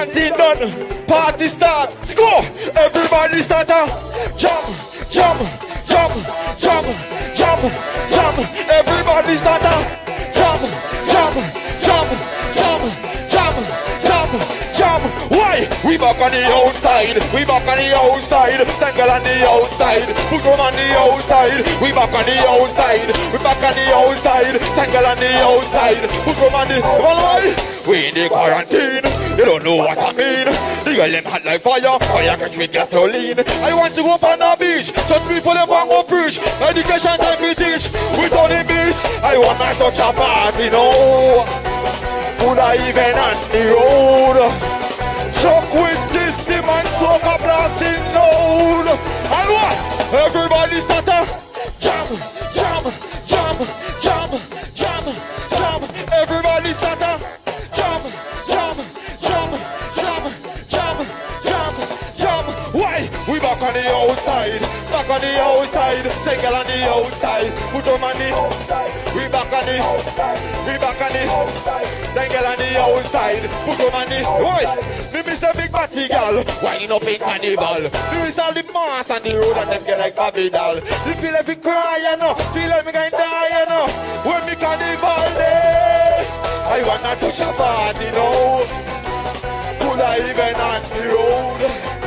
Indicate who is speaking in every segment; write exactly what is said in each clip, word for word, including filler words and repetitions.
Speaker 1: quarantine done. Party start. Score. Everybody start a jump, jump, jump, jump, jump, jump. Everybody start a jump, jump, jump, jump, jump, jump, jump. Why? We back on the outside. We back on the outside. Tangle on the outside. Put them on the outside. We back on the outside. We back on the outside. Tangle on the outside. Put them on the outside. We in the quarantine. You don't know what I mean. The girl them hot like fire. Fire catch with gasoline. I want to go up on the beach. Just people them want go preach. Education time we teach. We don't the beach. I want to touch a party, no. Would I even on the road? Chuck with system and soca blasting loud. And what? Everybody start a jam, jam, jam, jam, jam, jam. Everybody start a jam, jam, jam, jam, jam, jam, jam. Why? We back on the outside, back on the outside. Take it on the outside, put them on the outside. We back on the outside, we back on the outside. Take it on the outside, put them on the outside. Me Mister Big Batty Gal, winding up in carnival. Me miss all the mass on the road and them get like Bobby doll. You feel like me cry, you know, feel like me going die, you know. When me carnival day, I wanna touch a party, no. Could I even on the road?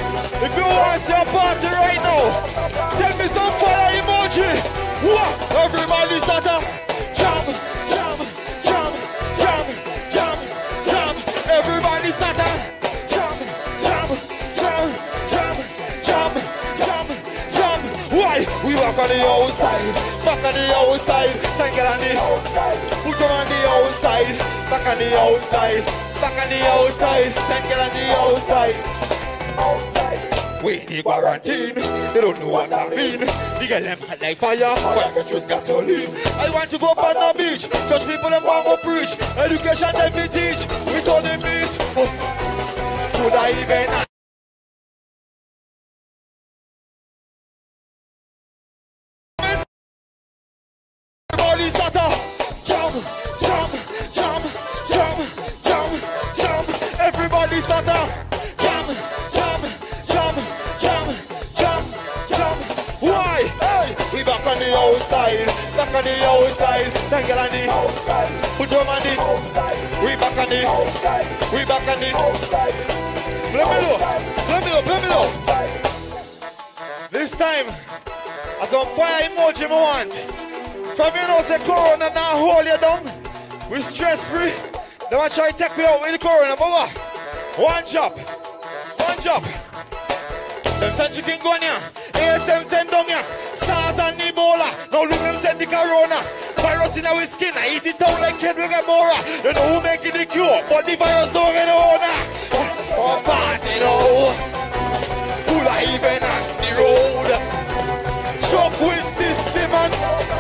Speaker 1: If you want to see a party right now, send me some fire emoji. What? Everybody start a jam, jam, jam, jam, jam, jam. Everybody start a jam, jam, jam, jam, jam, jam, jam. Why? We walk on the outside, back on the outside, tangle on the outside, put them on the outside, back on the outside, back on the outside, tangle on the outside, outside. We in the quarantine, they don't know what I mean. The girl them hot like fire, fire catch with gasoline. I want to go up on the beach, just people them want to preach. Education them we teach, we told them this. Oh, could I even? Everybody start a jump, jump, jump, jump, jump, jump. Everybody start a jump, jump, jump, jump, jump, jump. Why? Hey, we back on the outside, back on the outside, tangle on the outside, put them on the outside. We back on the outside, we back on the outside. Let me look, let me look, let me look. This time, I some fire emoji I want. From you know, say Corona now hold you down. We stress free. They want to try to take me out with the Corona, but what? One job. One job. Them send chicken gun here. Yes, them send down here. SARS and Ebola. Now look them send the Corona. Virus in our skin. I eat it out like Kendrick and Mora. You know who making the cure, but the virus don't get owner. Oh, party, you know. Who I even on the road? Shock with system and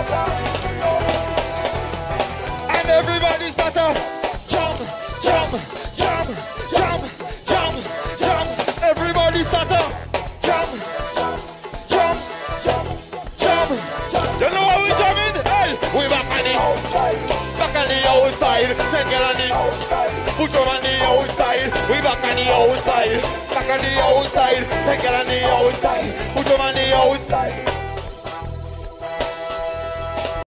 Speaker 1: everybody start a jump, jump, jump, jump, jump, jump. Everybody start a jump, jump, jump, jump. You know how we jumping? Hey, we back on the outside, back on the outside. Tangle on the outside, put them on the outside. We back on the outside, back on the outside. Tangle on the outside, put them on the outside.